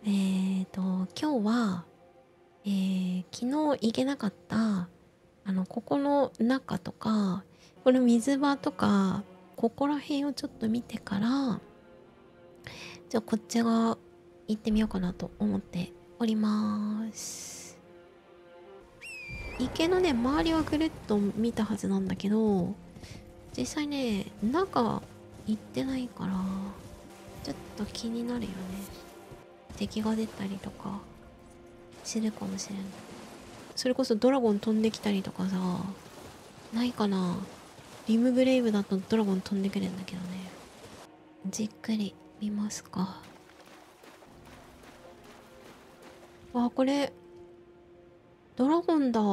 今日は、昨日行けなかった、ここの中とか、この水場とか、ここら辺をちょっと見てから、じゃあこっち側行ってみようかなと思っております。池のね、周りはぐるっと見たはずなんだけど、実際ね、中行ってないから、ちょっと気になるよね。敵が出たりとかするかもしれない。それこそドラゴン飛んできたりとかさ、ないかな。リムブレイブだとドラゴン飛んでくるんだけどね。じっくり見ますか。あ、これドラゴンだ。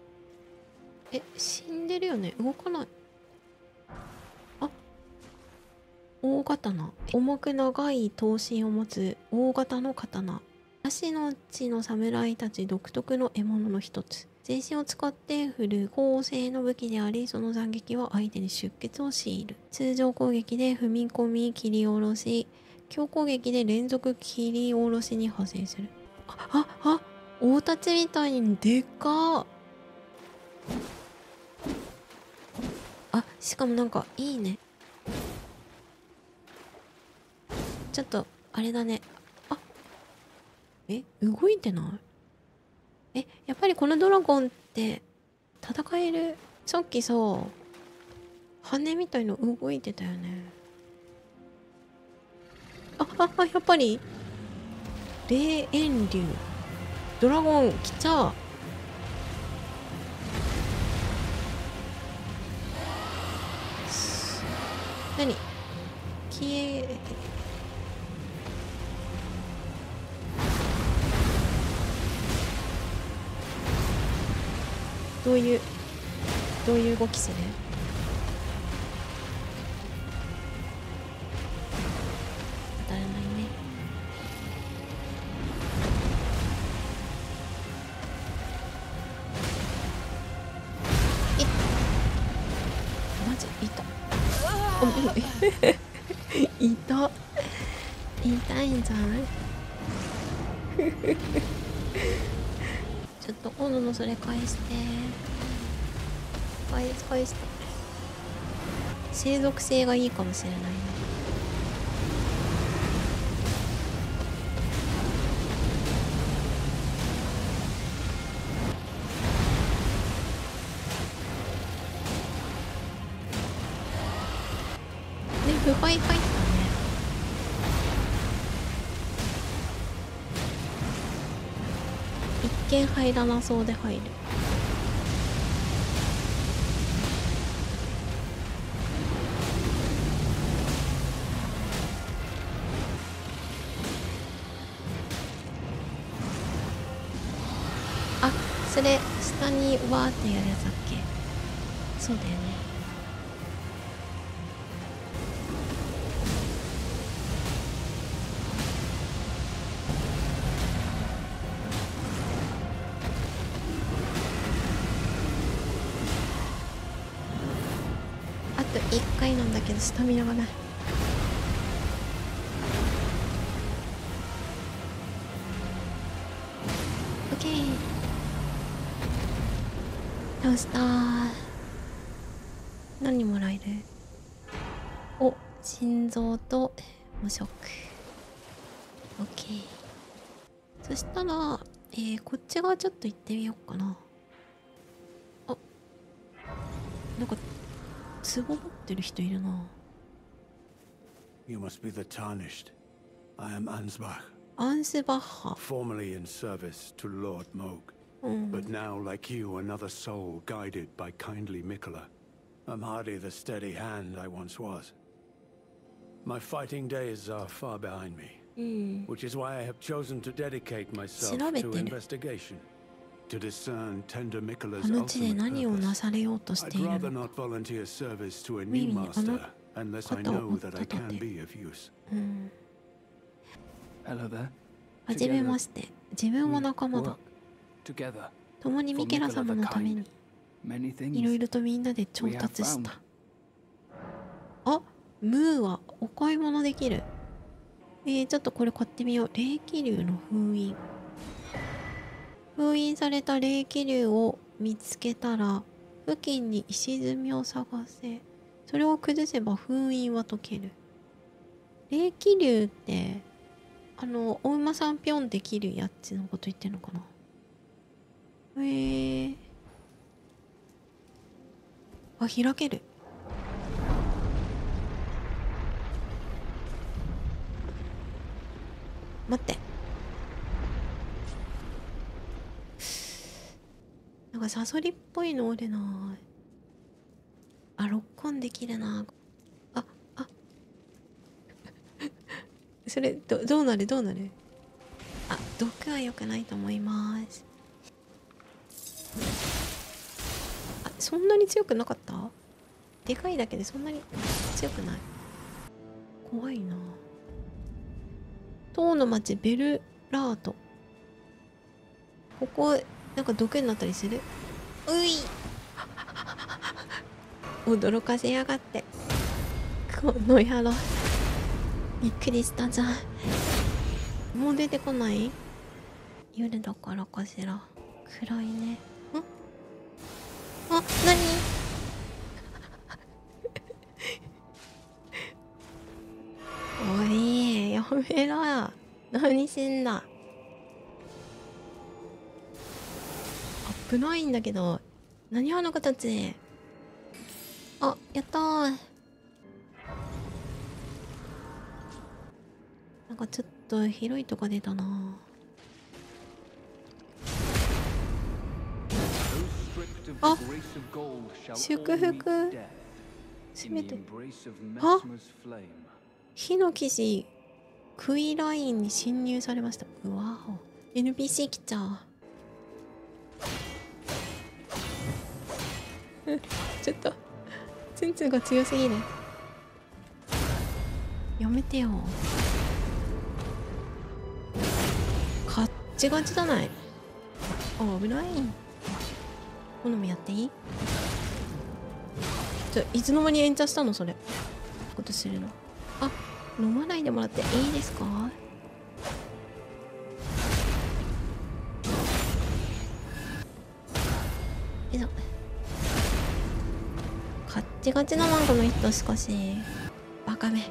死んでるよね。動かない。あ、大刀。重く長い刀身を持つ大型の刀。足の地の侍たち独特の獲物の一つ。全身を使って振る高性の武器であり、その斬撃は相手に出血を強いる。通常攻撃で踏み込み切り下ろし、強攻撃で連続切り下ろしに派生する。大太刀みたいにでっかー。しかもなんかいいね。ちょっとあれだね。動いてない？やっぱりこのドラゴンって戦える？さっきさ、羽みたいの動いてたよね。やっぱり霊炎竜ドラゴン来た。何？消え、どういう動きする？当たらないね。マジいた。いた。痛いんじゃない？ちょっと斧のそれ返して。返して。生属性がいいかもしれないね。腐敗入ったね。一見入らなそうで入る。それ下にわーってやるやつだっけ？そうだよね。あと1回なんだけどスタミナがない。オッケー、倒したー。何もらえる？心臓と無色。オッケー。そしたら、こっち側ちょっと行ってみようかな。なんか壺持ってる人いるな。 You must be the Tarnished. I am Ansbach. アンスバッハ。 Formerly in service to Lord Moog, but now, like you, another soul guided by kindly Mikola. I'm hardly the steady hand I once was. My fighting days are far behind me, which is why I have chosen to dedicate myself to investigation, to discern tender Mikola's ultimate purpose. I'd rather not volunteer service to a new master unless I know that I can be of use. Hello there. はじめまして。自分は仲間だ。 Together. 共にミケラ様のために Many いろい things. ろとみんなで調達した。ムーはお買い物できる。 ちょっとこれ買ってみよう。霊気竜の封印。封印された霊気竜を見つけたら付近に石積みを探せ。それを崩せば封印は解ける。霊気竜ってお馬さんぴょんできるやつのこと言ってんのかな。あ、開ける。待って、なんかサソリっぽいの俺な。あ、ロックオンできるな。あそれどうなるどうなる。あ、毒は良くないと思います。あ、そんなに強くなかった。でかいだけでそんなに強くない。怖いな。塔の町ベルラート。ここなんか毒になったりする。うい驚かせやがって、この野郎。びっくりしたじゃん。もう出てこない。夜だからかしら。暗いね。あ、何おい、やめろよ。何してんだ。危ないんだけど。何あの子たち。あ、やったー。なんかちょっと広いとこ出たな。あ、祝福。せめて。あ、火の騎士クイラインに侵入されました。うわお、 NPC 来ちゃう。ちょっとツンツンが強すぎる。やめてよ。カッチガチじゃない。あ、危ない。好みやっていい。いつの間に延長したのそれ。ことするの。あ、飲まないでもらっていいですか。いざカッチガチだなこの人。しかしバカめ。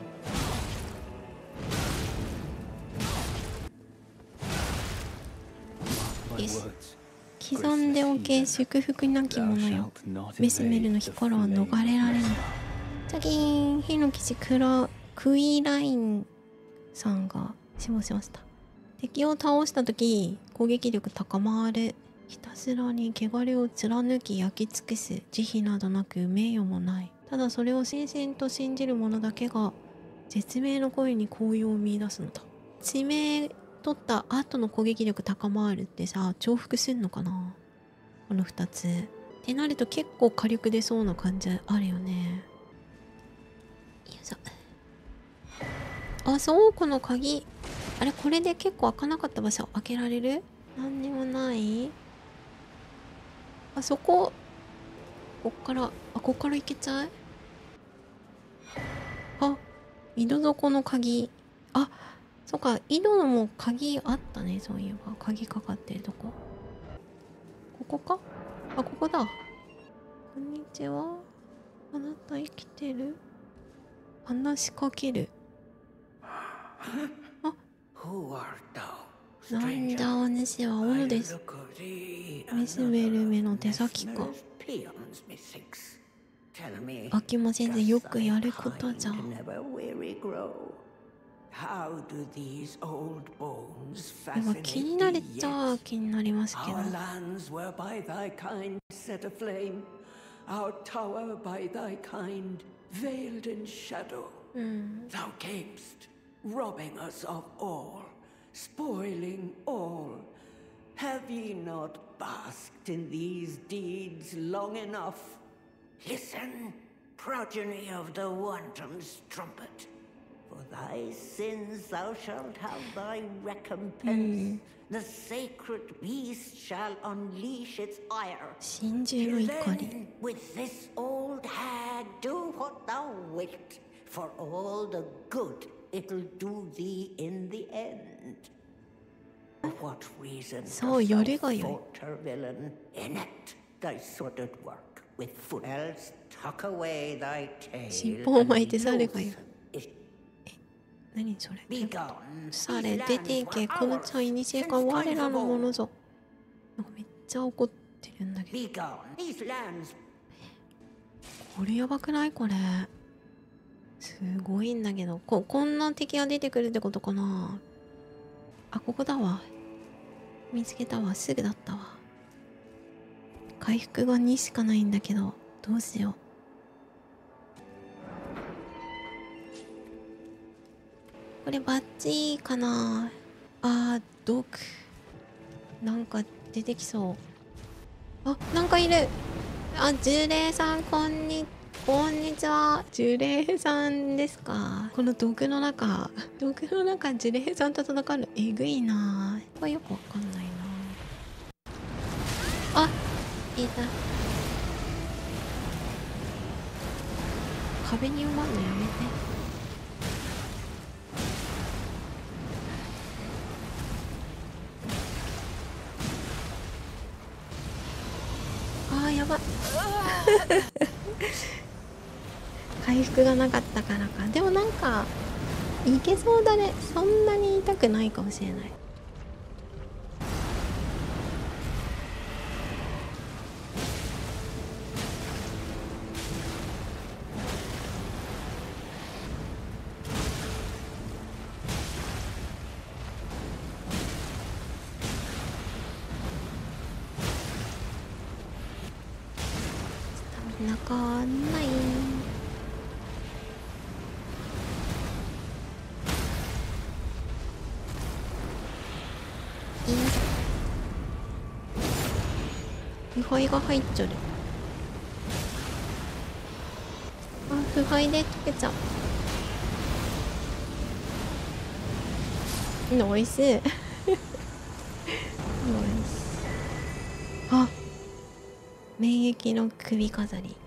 よし、刻んでおけ祝福なき者よ。メスメルの火からは逃れられない。チャキーン。火の騎士クイラインさんが死亡しました。敵を倒した時攻撃力高まる。ひたすらに汚れを貫き焼き尽くす。慈悲などなく名誉もない。ただそれを真々と信じる者だけが絶命の声に紅葉を見出すのだ。地名取った後の攻撃力高まるってさ、重複すんのかなこの2つってなると結構火力出そうな感じあるよね。よいしょ。あ、そう、この鍵あれ、これで結構開かなかった場所開けられる。何にもない。あそこ、こっからこっから行けちゃう。あ、井戸底の鍵。あ、そっか、井戸のも鍵あったね。そういえば鍵かかってるとこ。ここか。あ、ここだ。こんにちは。あなた生きてる。話しかける。あ、なんだお主は斧です。メスベルメの手先か。飽きもせずよくやることじゃ。でも気になるっちゃ気になりますけど。 Thou camest, robbing us of all, spoiling all. Have ye not basked in these deeds long enough? Listen, progeny of the wanton's trumpet. For thy sins thou shalt have thy recompense. The sacred beast shall unleash its ire. Then with this old hag do what thou wilt, for all the good そう、よりがよい。尻尾を巻いて猿がいる。何それ。され出ていけ、この茶いにしえか我らのものぞ。なんかめっちゃ怒ってるんだけど。これやばくない？これすごいんだけど、こんな敵が出てくるってことかな。あ、ここだわ。見つけたわ。すぐだったわ。回復が2しかないんだけど、どうしよう。これバッチかな。あー、毒。なんか出てきそう。あ、なんかいる。あ、呪霊さん、こんにちは。呪霊さんですか。この毒の中、呪霊さんと戦うのえぐいな。これよくわかんないな。あ、いた。壁に埋まんのやめて。あー、やばい。回復がなかったからか。でもなんかいけそうだね。そんなに痛くないかもしれない。スタミナかんない。腐敗が入っちゃう。あ、腐敗で溶けちゃう。ナイス。ナイス。あ、免疫の首飾り。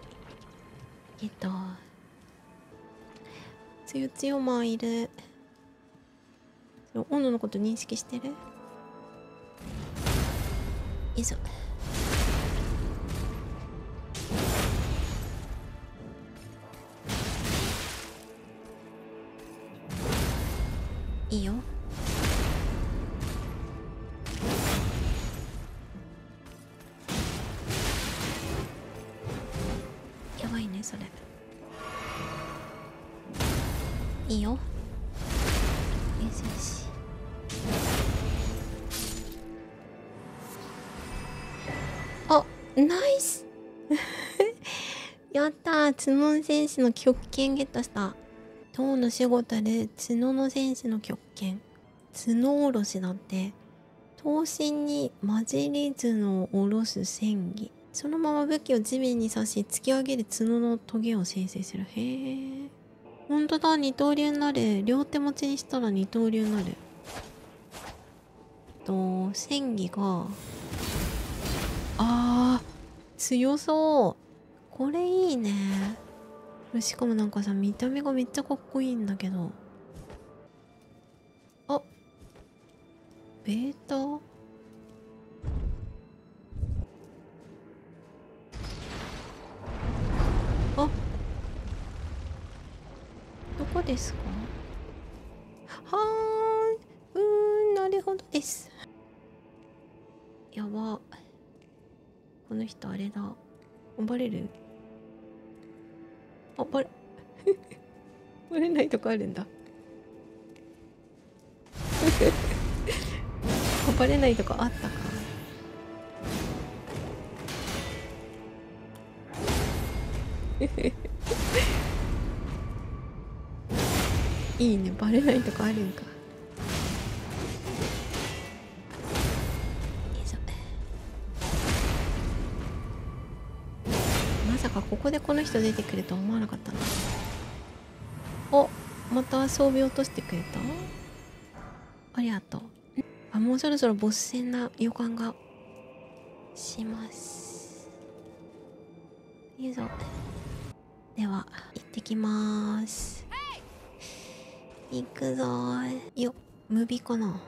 つよつよマンいる。温度のこと認識してる？よいしょ。いいよ。やばいねそれ。いいよ。よしよし。あ、ナイス。やったー。角の戦士の極剣ゲットした。塔の守護たる角の戦士の極剣。角おろしだって。刀身に混じり角を下ろす戦技。そのまま武器を地面に刺し突き上げる角のトゲを生成する。へえ。ほんとだ、二刀流になる。両手持ちにしたら二刀流になる。戦技が強そう。これいいね。しかもなんかさ、見た目がめっちゃかっこいいんだけど。あ、ベータ？あ、どこですか？はーい。なるほどです。やば。この人あれだ。バレる？あ、バレないとこあるんだ。バレないとこあったか。いいね、バレないとこあるんか。まさかここでこの人出てくるとは思わなかったな。お、また装備落としてくれた？ありがとう。あ、もうそろそろボス戦な予感がします。よいしょ。では行ってきます。 行くぞー。よっ、ムビかな。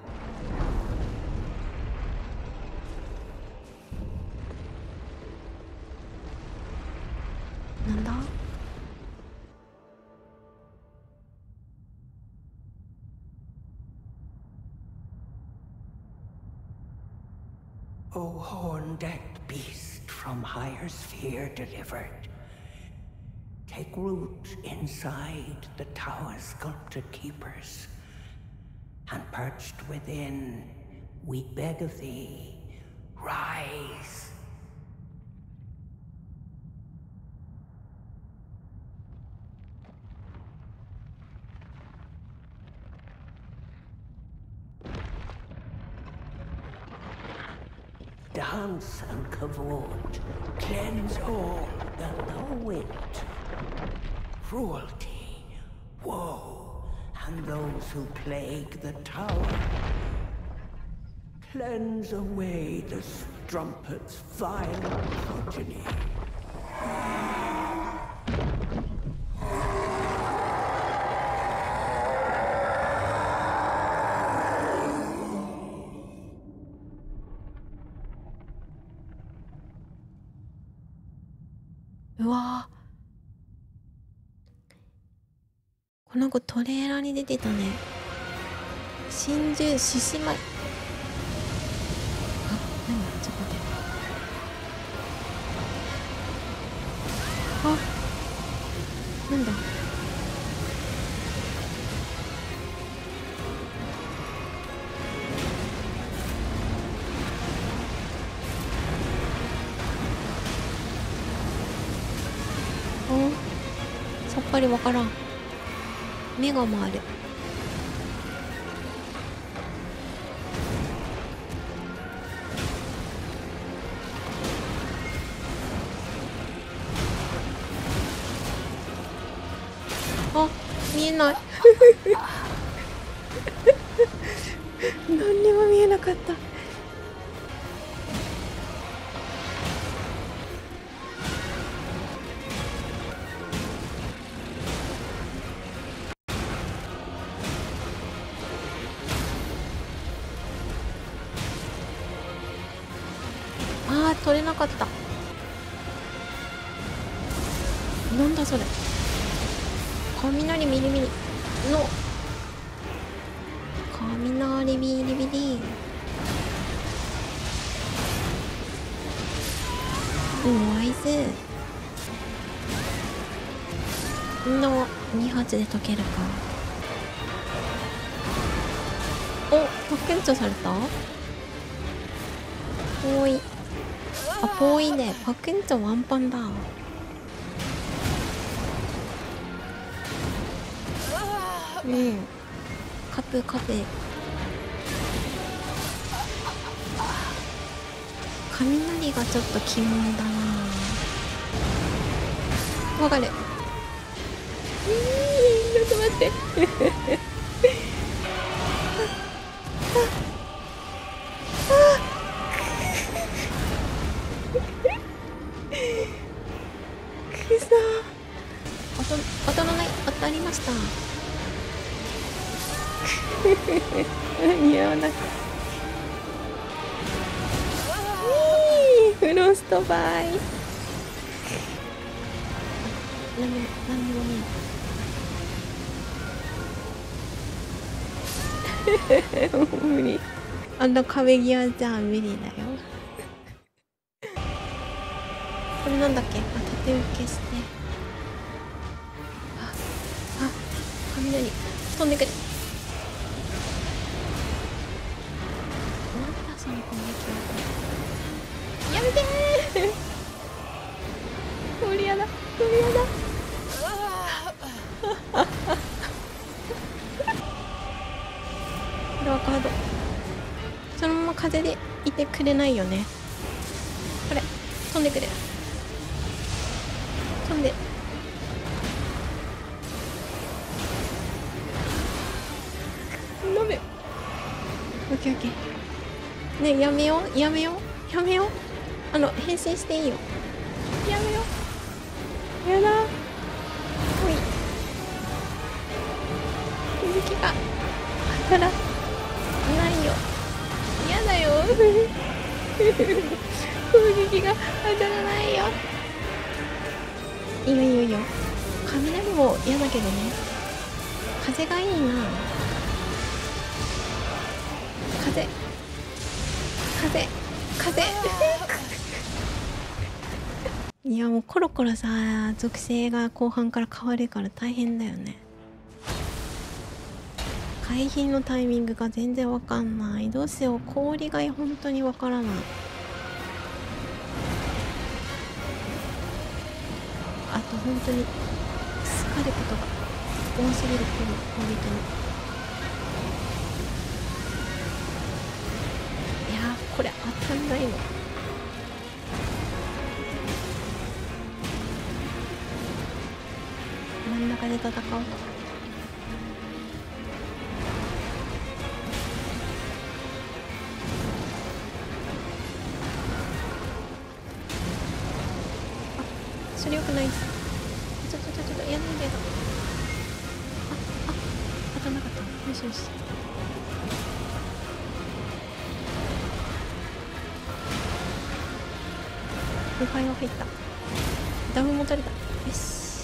なんだ。 O horn-decked beast from higher sphere delivered, take root inside the tower's sculpted keepers, and perched within, we beg of thee, rise. Dance and kavod, cleanse all that thou wilt. Cruelty, woe, and those who plague the tower. Cleanse away the strumpet's vile progeny. Wow. この子トレーラーに出てたね。真珠獅子舞。あ、何？ちょっと待って。あ、なんだ。さっぱりわからん。目が回る。あ、見えない。何にも見えなかった。取れなかった。なんだそれ。雷ビリビリの雷ビリビリ。ナイス。の2発で解けるか。お、パッケンチョされた。おい。あ、ぽいね。パクンチョワンパンだ。うん。カプカプ。雷がちょっと鬼門だな。わかる。ちょっと待って。当たりました。似合わなかった。フロストバイ。何にも見えない。無理。あんな壁際じゃ無理だよ。これなんだっけ。あ、縦受けして。雷飛んでくる。なんだその攻撃は。やめてー。トリアだトリアだ。これはカード。そのまま風でいてくれないよね。これ飛んでくる。飛んで。飲め。オッケーオッケー。ね、やめようやめようやめよう。変身していいよ。やめよう。やだ。ほい。 撃が当たらないよ。嫌だよ。攻撃が当たらないよ。いいよいいよいいよ。雷も嫌だけどね。風がいいな。風いやもうコロコロさ、属性が後半から変わるから大変だよね。回避のタイミングが全然わかんない。どうしよう、氷が本当にわからない。あと本当にスカルことが多すぎる、この攻撃に。いやーこれ当たんないの。真ん中で戦おう。それよくないです。ちょっとやんないでよ。当たんなかった。よしよし。腐敗は入った。ダムも取れた。よし。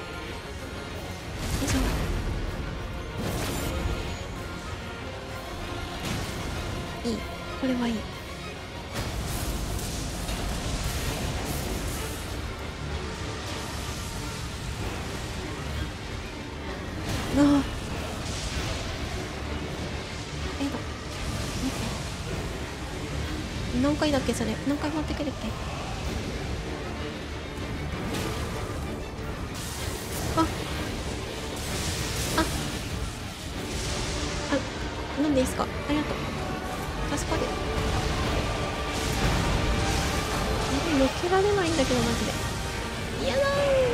よいしょ。いい。これはいい。ああ。何回だっけそれ。何回持ってくるっけ。飲んでいいですか。ありがとう。助かる。避けられないんだけどマジで。嫌だー。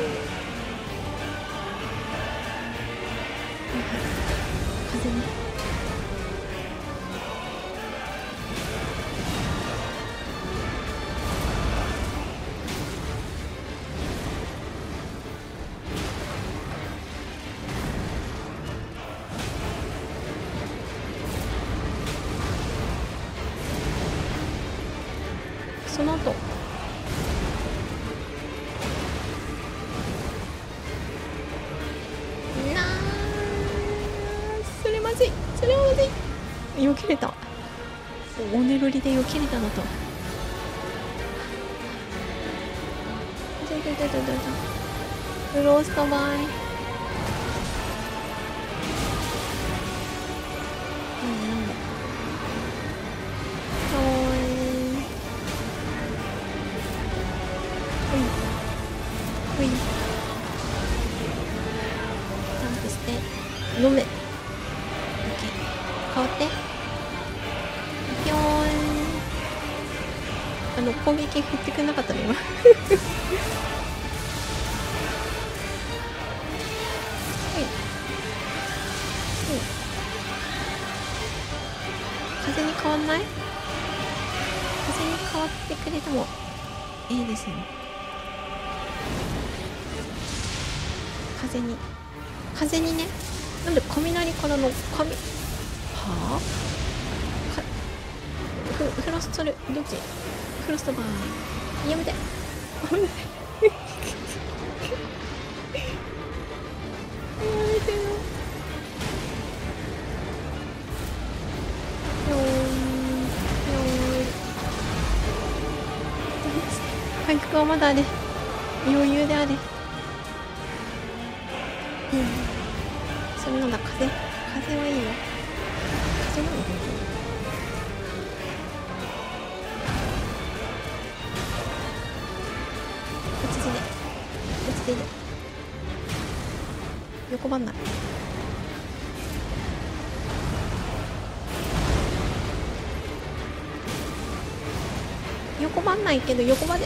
風ね。その後それまずい。それはまずい。避けれた。おねろりで避けれたのと。フロストバイ。なんだかわいい。ほいジャンプして飲め。 OK 変わってぴょーん。攻撃振ってくれなかったの今。風に変わんない？風に変わってくれてもいいですよ。風にね。なんで雷からのはあフロストルどっち？フロストバーやめて。やめてよ。回復はまだあれ。余裕であれ。それなんだ。風はいいよ。風なの？落ち着いて。横ばんない。横ばんないけど横ばで。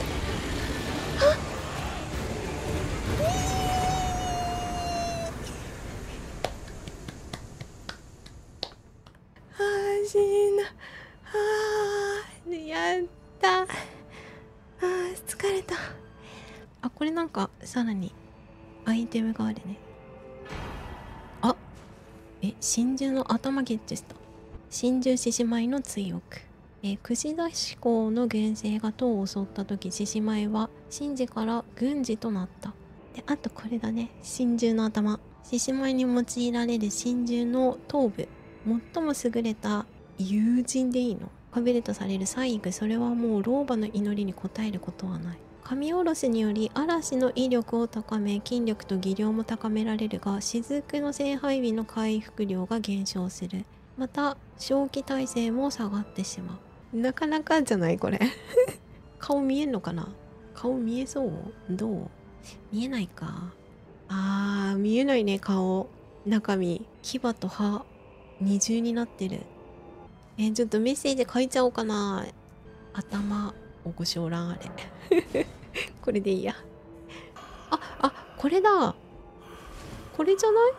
やったー。疲れた。これなんかさらにアイテムがあるね。 真珠の頭ゲットした。真珠獅子舞の追憶。櫛田志向の軍勢が唐を襲った時、獅子舞は神事から軍事となった。で、あとこれだね。真珠の頭。獅子舞に用いられる真珠の頭部。最も優れた友人でいいのかべるとされる細具。それはもう老婆の祈りに応えることはない。神下ろしにより嵐の威力を高め、筋力と技量も高められるが、雫の聖杯日の回復量が減少する。また正気耐性も下がってしまう。なかなかじゃないこれ。顔見えんのかな。顔見えそう。どう見えないか。見えないね。顔中身牙と歯二重になってる。ちょっとメッセージ書いちゃおうかな。頭おごしょうらんあれ。これでいいや。これだ。これじゃない？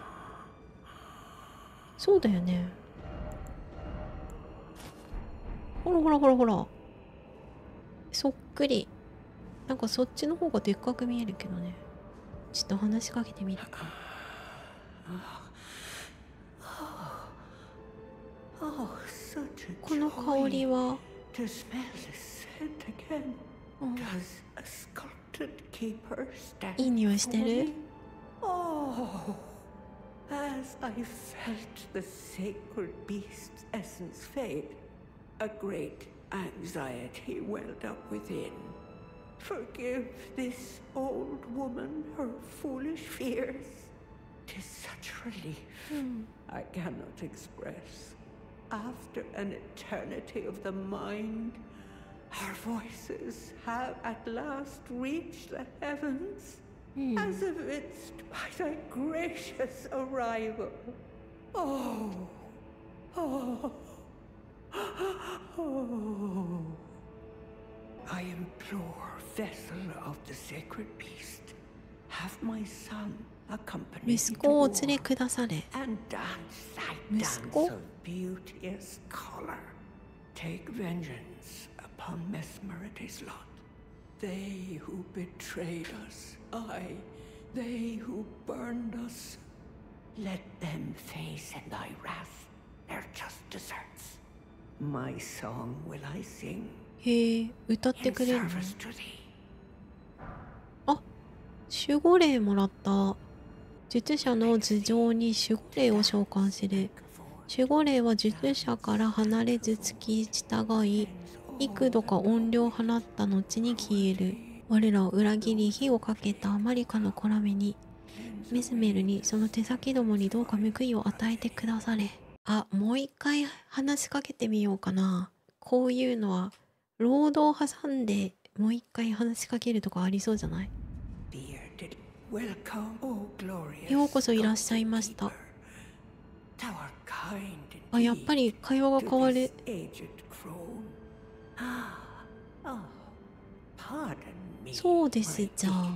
そうだよね。ほらほらほらほら。そっくり。なんかそっちの方がでっかく見えるけどね。ちょっと話しかけてみるか。この香りは。いい匂いしてる？ As I felt the sacred beast's essence fade, a great anxiety welled up within. Forgive this old woman her foolish fears. 'Tis such relief I cannot express. After an eternity of the mind, our voices have at last reached the heavens, as evinced by thy gracious arrival. Oh, oh, oh. I implore, vessel of the sacred beast, have my son accompany me 息子をお連れくだされ。 and dance thy dance of beauteous color. Take vengeance upon Mesmerity's lot. They who betrayed us, aye, they who burned us. Let them face in thy wrath their just deserts. My song will I sing へえ、歌ってく in れるの？ service to thee. 守護霊もらった。術者の頭上に守護霊を召喚する。守護霊は術者から離れず付き従い、幾度か怨霊を放った後に消える。我らを裏切り火をかけたマリカのコラメに、メスメルにその手先どもにどうか報いを与えてくだされ。もう一回話しかけてみようかな。こういうのは労働を挟んでもう一回話しかけるとかありそうじゃない？ようこそいらっしゃいました。やっぱり会話が変わる。そうですじゃあ。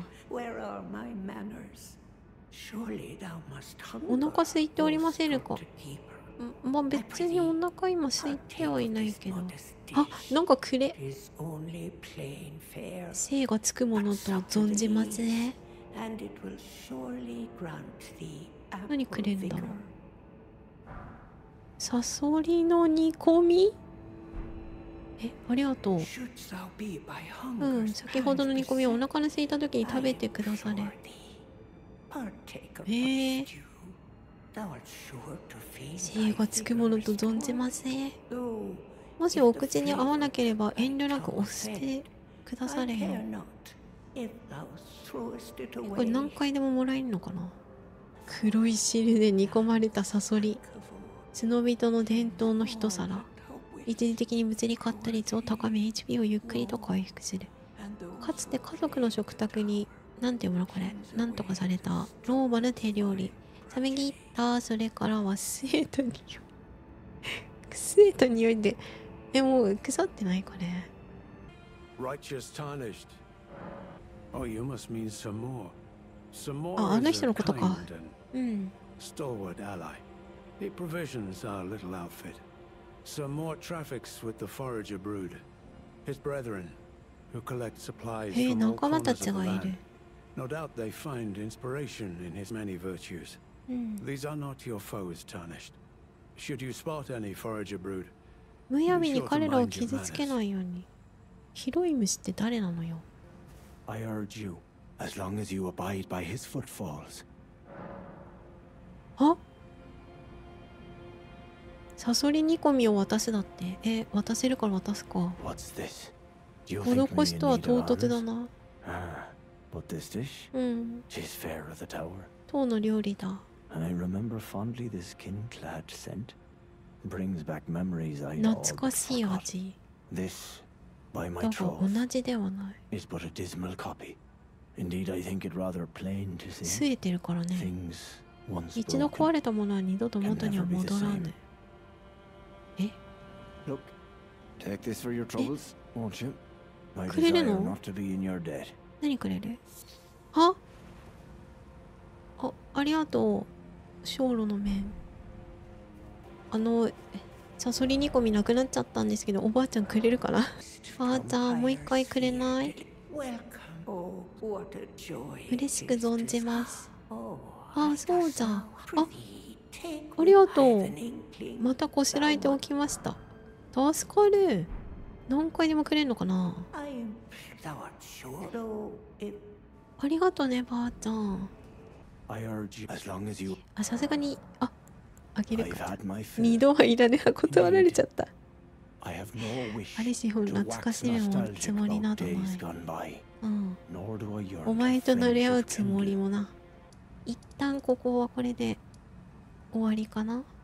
お腹空いておりませんか？別にお腹今空いてはいないけど。なんかくれ。精がつくものと存じますね。何くれるんだろう。サソリの煮込み？ありがとう。先ほどの煮込みはお腹の空いた時に食べてくだされ。精がつくものと存じません。もしお口に合わなければ遠慮なくお捨てくだされよ。これ何回でももらえるのかな。黒い汁で煮込まれたサソリ。角人の伝統の一皿。一時的に物理カット率を高め HP をゆっくりと回復する。かつて家族の食卓になんていうものこれ、なんとかされた老婆の手料理。冷め切った、それからはスエと匂い。スエと匂いでもう腐ってないこれ。 Righteous tarnished. Oh, you must mean some more. Some more あの is 人 a のことか。 kind and stalwart ally. He provisions our little outfit. Some more traffics with the forager brood. His brethren, who collect supplies from all 仲間た corners ち of the がいる。 land. No doubt they find inspiration in his many virtues. These are not your foes, Tarnished. Should you spot any forager brood, むやみに彼らを傷つけないように。ヒロイムシって誰なのよ。 I urge you, as long as you abide by his footfalls. あ、サソリ煮込みを渡すだって。渡せるから渡すか。 What's this? Do you 施しとは唐突だな。 But this dish? うん。 She's fair of the tower. 唐の料理だ。 And I remember fondly this kin-clad scent. Brings back memories I 懐かしい味。 This, by my だが troth, 同じではない。 is but a dismal copy. Indeed, I think it rather plain to see. 据えてるからね。 Things once 一度壊 broken. れたものは二度と元には戻らぬ。 Look, take this for your troubles, won't you? My くれる desire の？ not to be in your debt. 何くれる？あ、ありがとう。小炉の麺。サソリ煮込みなくなっちゃったんですけど、おばあちゃんくれるかな？ばあちゃん、もう一回くれない？嬉しく存じます。あ、そうじゃ。ありがとう。またこしらえておきました。助かる。何回でもくれるのかな？ありがとね、ばあちゃん。さすがに、あげるか。二度はいらねは断られちゃった。あれしほん懐かしめもつもりなどない。うん。お前と慣れ合うつもりもな。一旦ここはこれで終わりかな。